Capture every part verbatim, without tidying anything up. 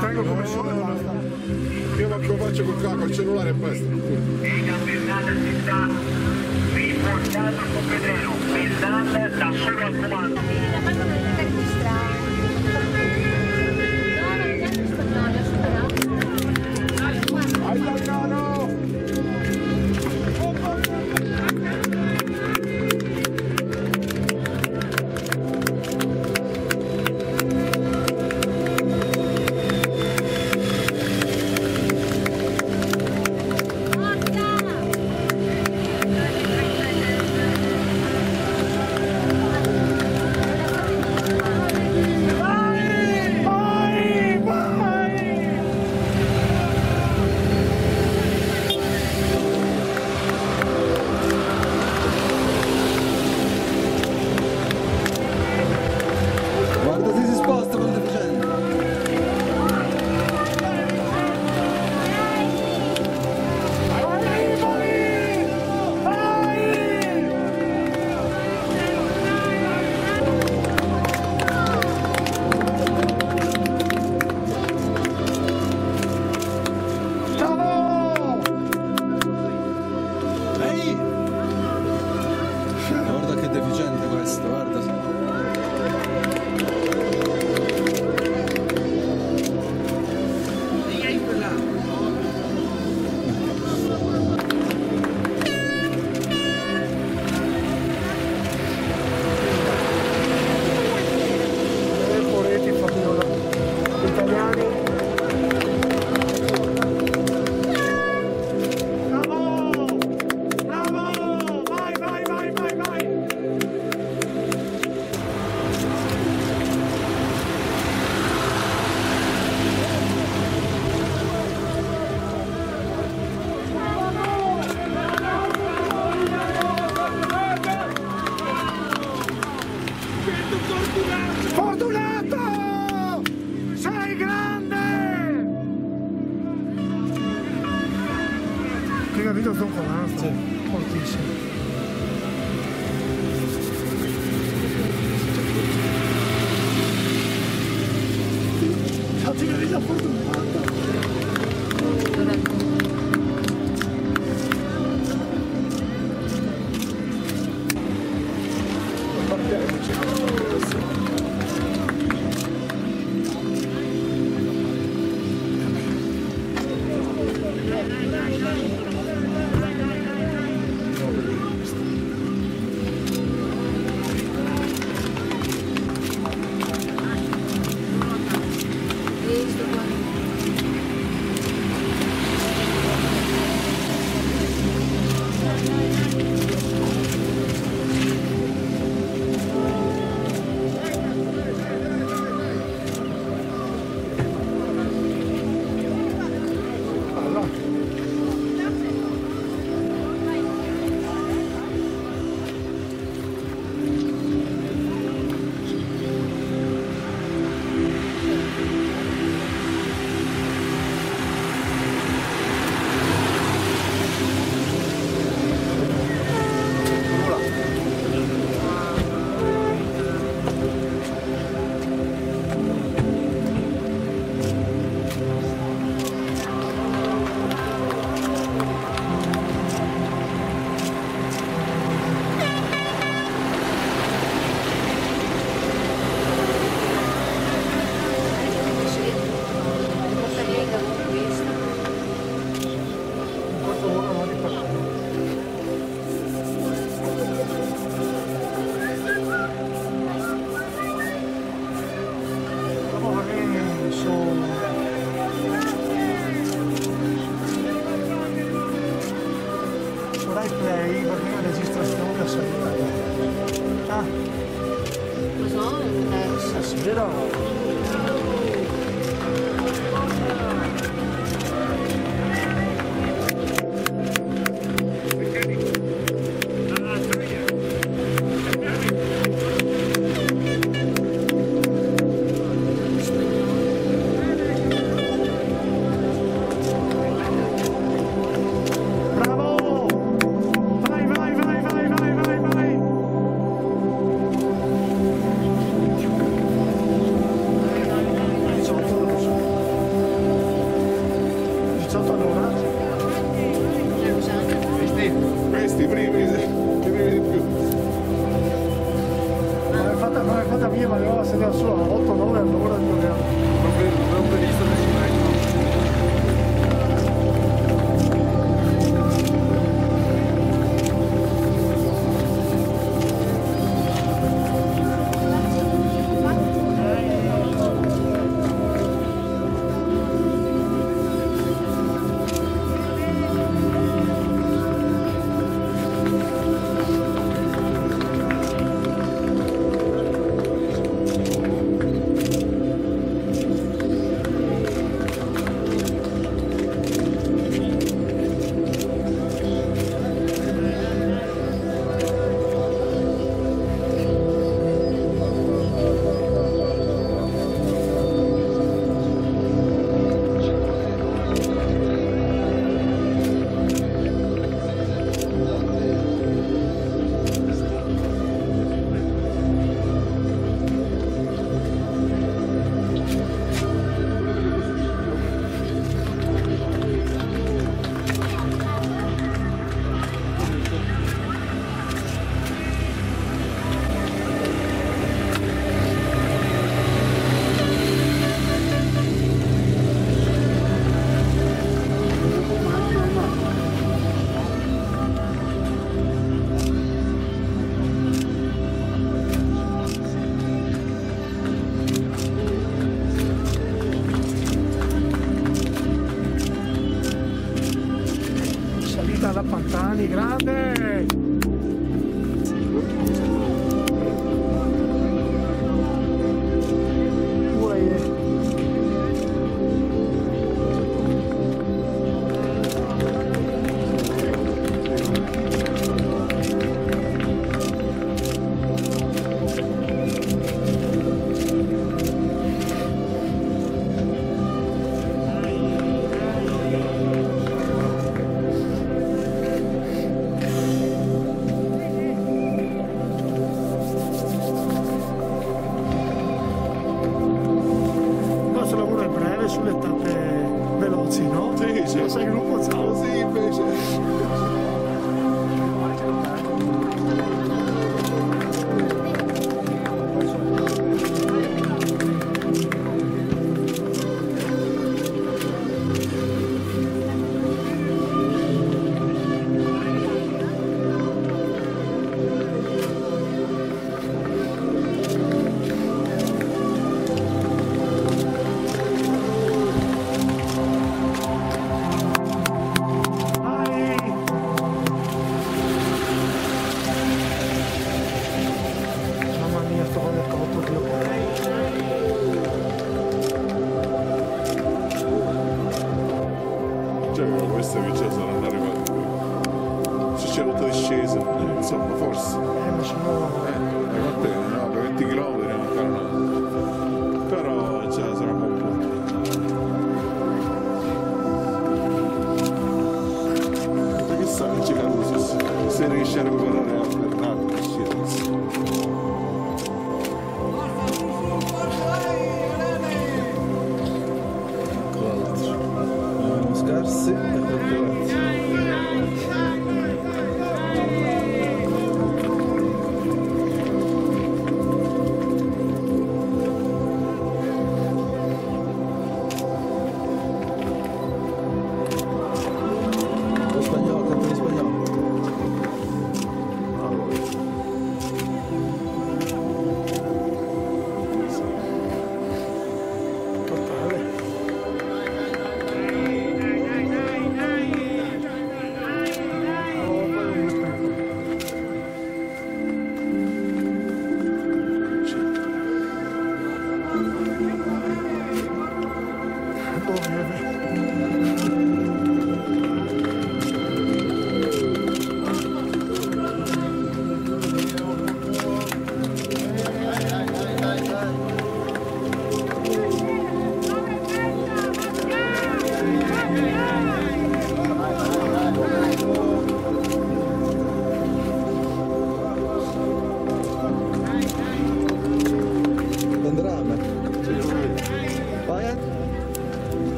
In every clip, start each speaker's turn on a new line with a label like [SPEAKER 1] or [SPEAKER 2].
[SPEAKER 1] tengo come sono e basta.
[SPEAKER 2] Io lo faccio col cacco, il cellulare e basta.
[SPEAKER 3] Bernardo si sta riportato con Pedrero. Bernardo da solo al comando.
[SPEAKER 2] Vai Damiano!
[SPEAKER 1] Fortunato! Sei grande! Che capito sto colando? Sì. Fortissimo. Fatti vedere la fortunata! Play perché la registrazione è salita. Ah. Lo so, è sì, vero?
[SPEAKER 2] I primi, i primi di più.
[SPEAKER 1] Non è fatta, non è fatta mia, ma io la sedia sua, otto nove all'ora di Torino.
[SPEAKER 4] Non vedo, non ho visto nessuno.
[SPEAKER 1] Da Pantani, grande! Sulle tappe veloci, no?
[SPEAKER 2] Sì, sì.
[SPEAKER 1] Lo sai che non può.
[SPEAKER 2] Sì, invece. Queste che già saranno arrivate, se c'è tutta discesa, insomma, forse.
[SPEAKER 1] Eh, ma sono...
[SPEAKER 2] Eh, va bene, no, per venti chilometri ancora no. Però già sarà un buon punto. Chissà che ci cambia se, se riesce a recuperare la Bernardo, che scienza.
[SPEAKER 4] Scarsi e percolati. Lo spagnolo, campione spagnolo.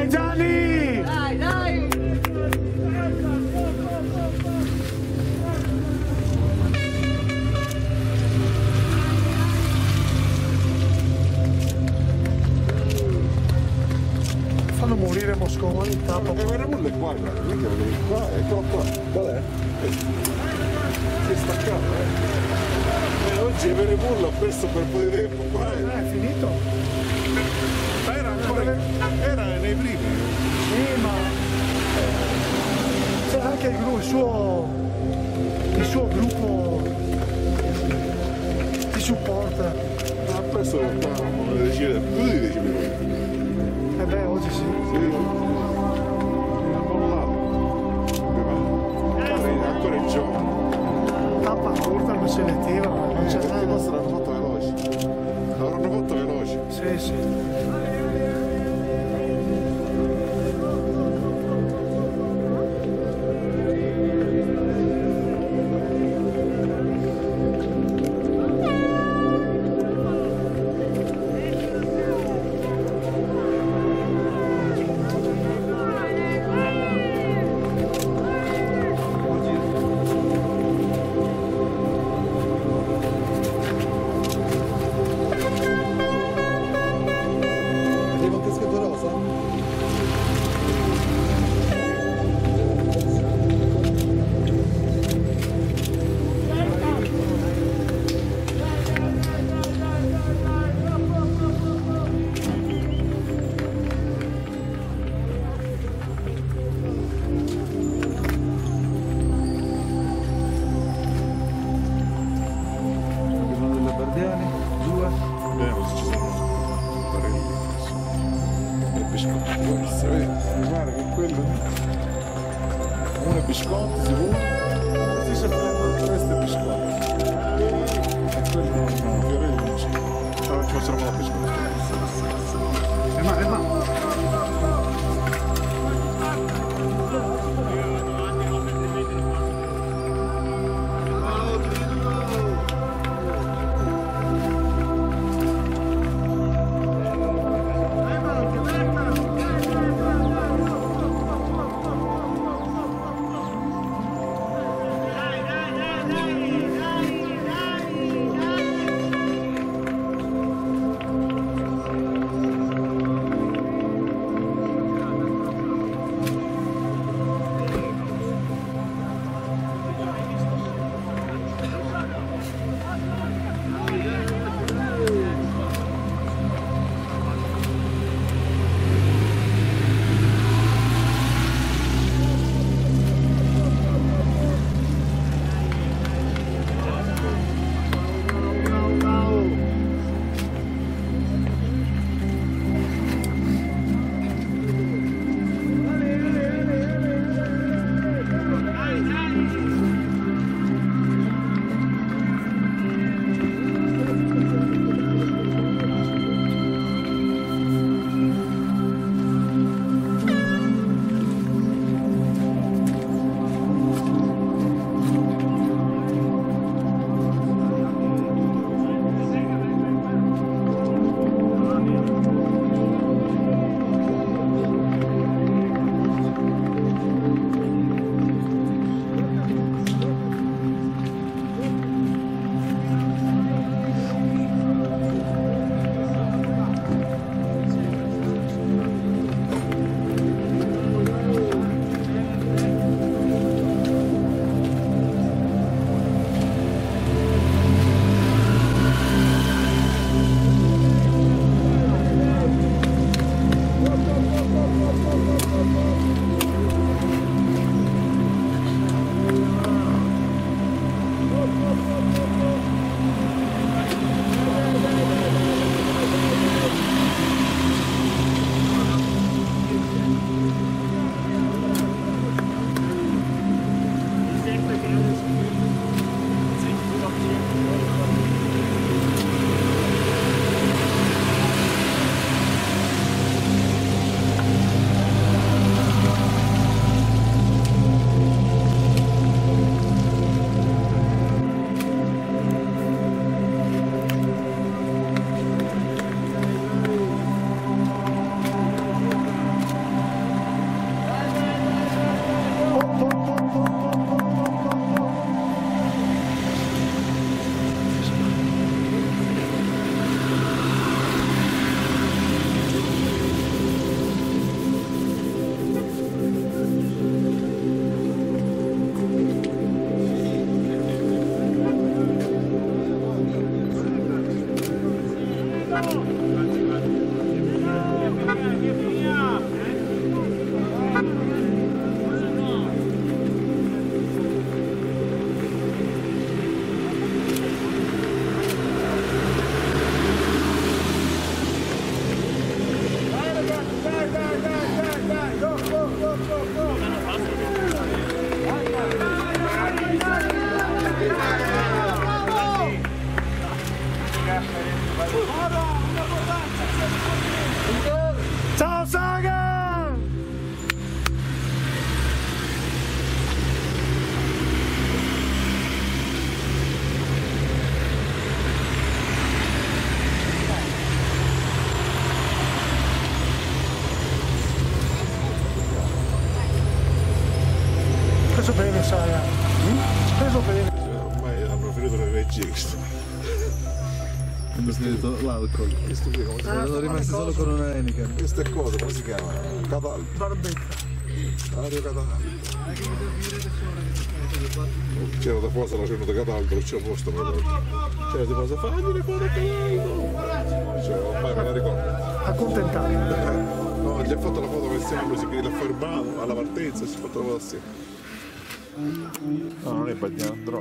[SPEAKER 1] Dai Gianni!
[SPEAKER 5] Dai, dai!
[SPEAKER 1] Fanno morire Moscova in tappa.
[SPEAKER 2] E Venemulla è qua, guarda, vedi che vedevi qua, eccolo qua. Qual è? Si è staccato, eh. E oggi Venemulla ha perso per un po' di tempo qua.
[SPEAKER 1] Eh, è finito.
[SPEAKER 2] Ma era ancora, era nei primi.
[SPEAKER 1] Sì, ma c'è anche il, gru- il suo il suo gruppo di supporto.
[SPEAKER 2] Ha perso una decina, più di dieci minuti.
[SPEAKER 1] E beh, oggi sì.
[SPEAKER 2] Sì, non là. Ancora il gioco.
[SPEAKER 1] Tappa corta, non selettiva, non c'è
[SPEAKER 2] Perché
[SPEAKER 1] nada.
[SPEAKER 2] questo l'hanno fatto veloce. L'avranno fatto veloce.
[SPEAKER 1] Sì, sì.
[SPEAKER 4] Vediamo che scheda rosa? Abbiamo delle Bardiani, due.
[SPEAKER 2] Bene, così ci sono parelli. E biscotti, guarda, vedi? Mi pare che quello uno è biscotti sicuro, questo è biscotti e quello non Fiorelli non c'è, allora ci facciamo la biscotti.
[SPEAKER 1] E ma, e ma. Preso bene, sai. Mm? Preso bene.
[SPEAKER 2] Ormai hanno finito le regie.
[SPEAKER 4] Hanno finito l'alcol.
[SPEAKER 2] Questo qui come si chiama?
[SPEAKER 4] Sono rimasti solo con una Heineken.
[SPEAKER 2] Queste cose come si chiama? Cataldo.
[SPEAKER 1] Barbetta.
[SPEAKER 2] Aria Cataldo. C'era da fuori, c'era da Cataldo, non c'è posto per oggi. C'era di cosa fagli le foto a Cataldo. Cioè, ormai me la ricordo.
[SPEAKER 1] Accontentato.
[SPEAKER 2] No, gli ha fatto la foto insieme, lui si l'ha fermato alla partenza e si è fatto la foto assieme. No, non è Bagnandro.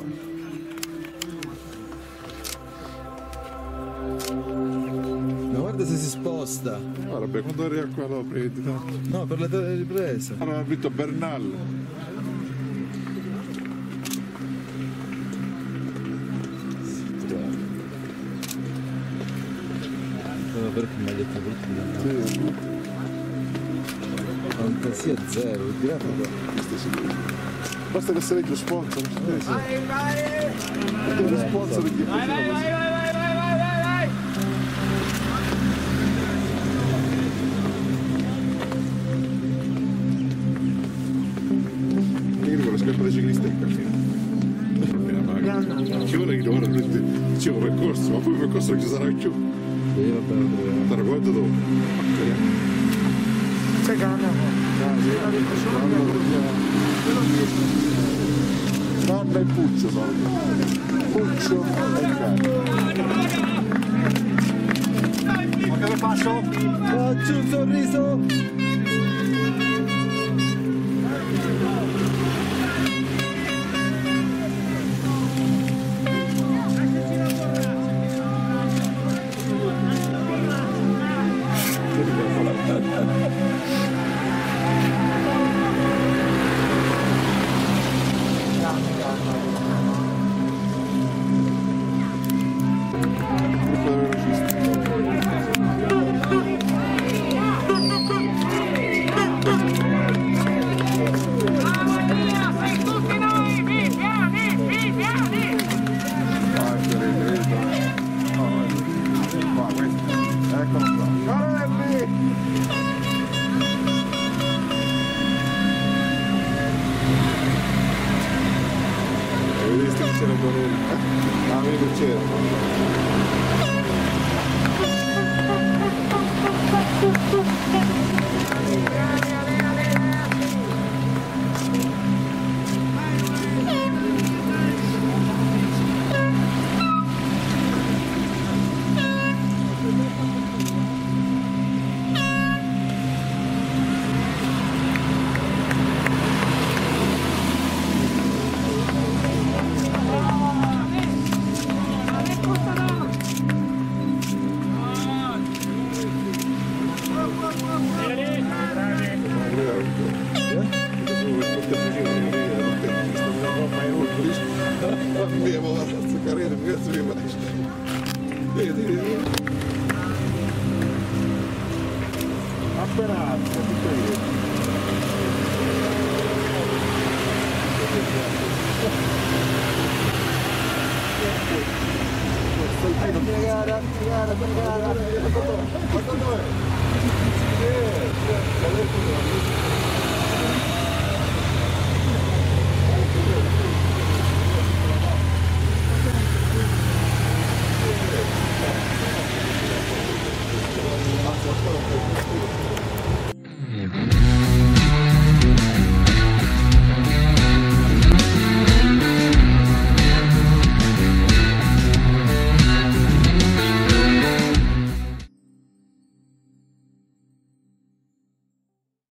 [SPEAKER 4] Ma guarda se si sposta.
[SPEAKER 2] Ah, vabbè, quando arriva qua lo prendi, tanto.
[SPEAKER 4] No, per le te- riprese.
[SPEAKER 2] Allora ha vinto Bernal.
[SPEAKER 4] No, perché maglietta brutta.
[SPEAKER 2] Sì,
[SPEAKER 4] Fantasia zero, il diretto qua.
[SPEAKER 2] questo sì. Basta che sei lo sponsor. Vai, vai! Lo sponsor di chi vai, vai, vai, vai, vai, vai, vai! Io con le scarpe da ciclista in cammino. Ci vuole che ora c'è un percorso, ma poi il percorso non ci sarà più.
[SPEAKER 4] Sì, vabbè, lo troviamo.
[SPEAKER 2] Te lo conto dopo.
[SPEAKER 1] C'è canna.
[SPEAKER 2] Nonna e Puccio sono. Puccio e Canna.
[SPEAKER 1] Ma che passo?
[SPEAKER 4] Facci un sorriso!
[SPEAKER 2] Gara, gara, gara.